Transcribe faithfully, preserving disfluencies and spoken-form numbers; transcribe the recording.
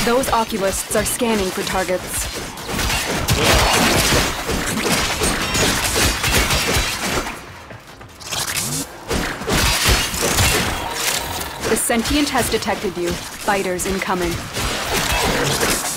Those oculists are scanning for targets. The sentient has detected you. Fighters incoming.